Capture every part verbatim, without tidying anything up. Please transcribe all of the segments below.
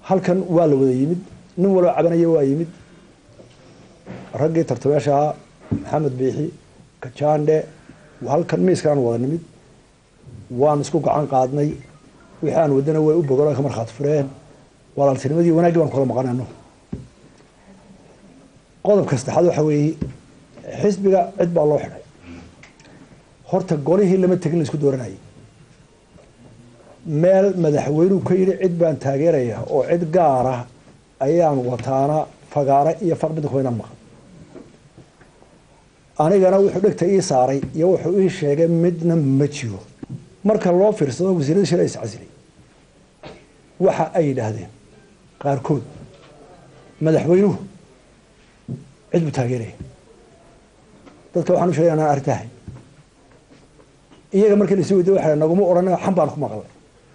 halkan waa la wada yimid nin walba cabanaya waa yimid raggii tartameesha maxamed biixi kajaande halkan miiskaan wada nimid waan isku gacan qaadnay wixii aan wadana way u bogolaan ka marxaad fureen walaaltinimadii wanaagii baan kula maqanayno qodobka saddexaad waxa weeye xisbiga cid baa loo xidhay horta golihii lama tegin la isku dooranayay meel madaxweynuhu ka yidhi cid baan taageeraya oo cid gaar ah ayaan wataana fagaare iyo faqmid hoyna maqan anigana wuxuu dhegta ii saaray iyo wuxuu ii sheegay midna ma jiro marka loo fiirsado wasiirada shalay is casilay waxa ay yidhaahdeen qaarkood madaxweynuhu cid buu taageeraya dadka waxaan u sheegay anaan arrintahay iyaga markii la soo weydiiyey waxay naguma odhan xan baan ku maqlay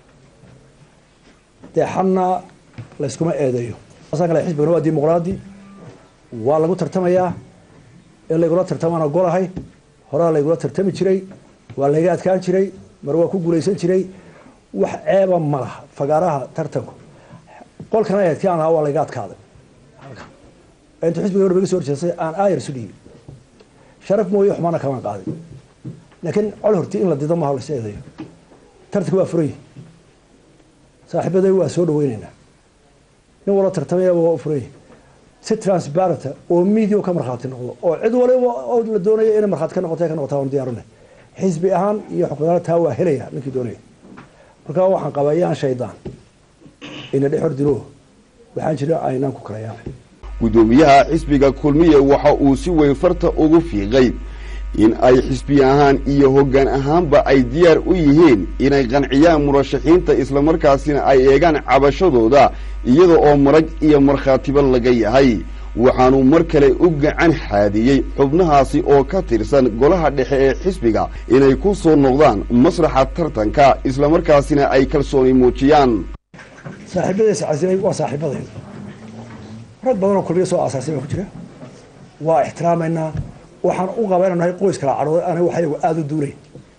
dee xanna la iskuma eedeeyo asan kale xisbigana waa dimuqraadi waa lagu tartamayaa in laygula tartamana golahay horaa laygula tartami jiray waa layga adkaan jiray mar waa ku guulaysan jiray wax ceeba ma laha fagaaraha tartanku qolkana ay adkaan lahaa waa layga adkaaday inta xisbiga naga soo horjeestay aan aayar isu dhiibay sharaf mooyo xumaana kamaan qaaday laakiin col horti in la dido maaha la is eedeeyo tartanku waa furay saaxiibaday waa soo dhaweynaynaa nin wala tartamaya waa furay si transparent oo media ka marxaati noqdo oo cid waliba oo la doonayo in marxaat ka noqoto ka noqoto aan diyaarunay xisbi ahaan iyo xukuumadda taa waa helaya ninkii doonaya marka waxaan qabayaan shaydaan in dhixor diro waxaan jiraa aynaan ku kaleeyaan gudoomiyaha xisbiga kulmiye waxa uu si weyn farta ugu fiiqay in ay xisbi ahaan iyo hoggaan ahaanba ay diyaar u yihiin inay qanciyaan murashaxiinta isla markaasina ay eegaan cabashadooda iyada oo marag iyo markhaatiba laga yahay waxaanu mar kale u gacan xaadiyey xubnahaasi oo ka tirsan golaha dhexe ee xisbiga inay ku soo noqdaan masraxa tartanka isla markaasina ay kalsooni muujiyaan saaxiibadiisa casilay waa saaxiibadayda rag badan oo kulmiye soo aasaasay baa ku jira waa ixtiraameynaa waxaan u qabaynahay qoys kala cadhooday aniga waxay aad u duulay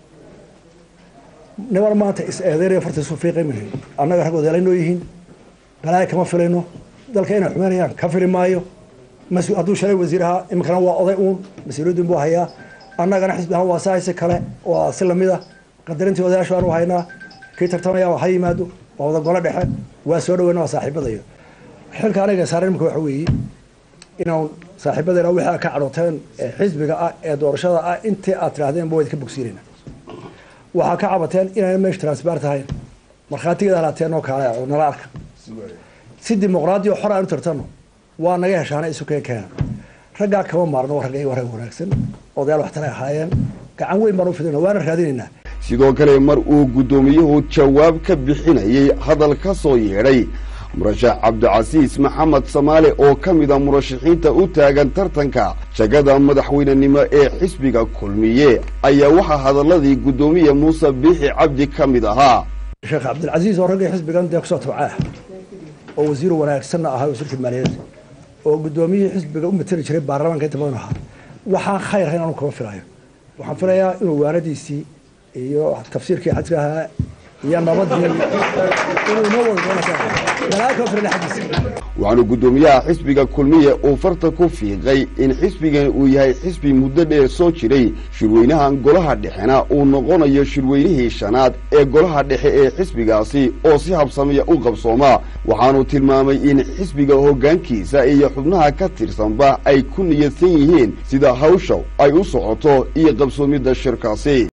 niman maanta is eedeynaya farta isu fiiqay mihin annaga rag wadaalaynoo yihiin balaayo kama filayno dalka inay xumeynayaan ka fili maayo mas hadduu shalay wasiiraha iminkana waa oday uun mas-uuliyaddin buu hayaa annagana xisbi ahaan waa saayse kale waa si lamid a qadarintii odayaashu aanu haynaa kii tartamaya ha yimaado waa wada golo dhexe waa soo dhaweyna waa saaxiibadayo xilka aniga saaran imika waxa weeye inaan saaxiibadeena wixii aad ka cadhooteen xisbiga ah ee doorashada ah intii aad tidhaahdeen ba wayd ka bogsiinayna waxaa ka cabateen inayna meesha transparent ahayn markhaatigeeda halaateen oo kaale oo nala arka si dimuqraadi oo xor aan u tartano waa naga heshaana isu keen keena raggaa kama maarno ragga iyago rag wanaagsan odayaal waxtaray ahaayeen gacan weyn baan u fidina waana raadinaynaa sidoo kale mar uu guddoomiyuhu jawaab ka bixinayay hadal ka soo yeedhay murashax cabdicasiis maxamed samaale oo ka mid a murashaxiinta u taagan tartanka jagada madaxweynenimo ee xisbiga kulmiye ayaa waxaa hadaladii guddoomiye muuse biixi cabdi ka mid ahaa sheekh cabdilcasiis oo raggii xisbigan dee kusoo tabcaa oo wasiir wanaagsanna ahaa wasiirka maaliyadda oo guddoomiyihii xisbiga u matali jiray baarlamaanka inta badan ahaa waxaan khayr hayn anu kama filayo waxaan filayaa inuu waanadiisii iyo tafsiirkii xajka ahaa iyo nabadii inuu inoo wada doona waxaanu guddoomiyaha xisbiga kulmiye uu farta ku fiiqay in xisbigan uu yahay xisbi muddo dheer soo jiray shirweynahan golaha dhexena uu noqonayo shirweynihii shanaad ee golaha dhexe ee xisbigaasi oo si habsamiya u qabsooma waxaanu tilmaamay in xisbiga hoggaankiisa iyo xubnaha ka tirsanba ay ku niyadsan yihiin sida hawsha ay u socoto iyo qabsoomidda shirkaasi.